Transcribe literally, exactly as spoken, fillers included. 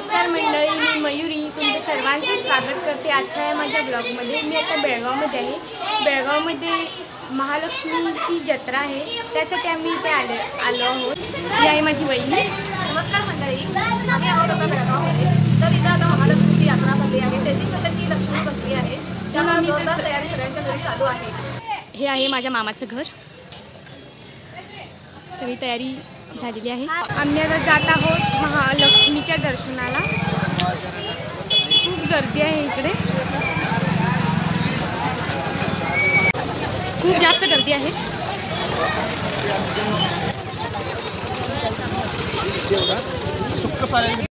नमस्कार मंडळी, मी मयुरी तुमचं सर्वांचे स्वागत करते आजच्या या माझ्या ब्लॉगमध्ये। मी आता बेळगावमध्ये आहे। बेळगावमध्ये महालक्ष्मीची जत्रा आहे, त्यासाठी आम्ही इथे आले आलो आहोत। ही आहे माझी वहिनी। नमस्कार मंडळी, आम्ही आहोत आता बेळगावमध्ये। तर इथं आता महालक्ष्मीची यात्रा भरली आहे। तेहतीस वर्षांची लक्ष्मी बसली आहे, त्यामुळे जोरदार तयारी सगळ्यांच्या घरी चालू आहे। हे आहे माझ्या मामाचं घर, सगळी तयारी झालेली आहे। आम्ही आता जात आहोत महालक्ष्मीच्या दर्शनाला। खूप गर्दी आहे इकडे, खूप जास्त गर्दी आहे। सुक्क सारे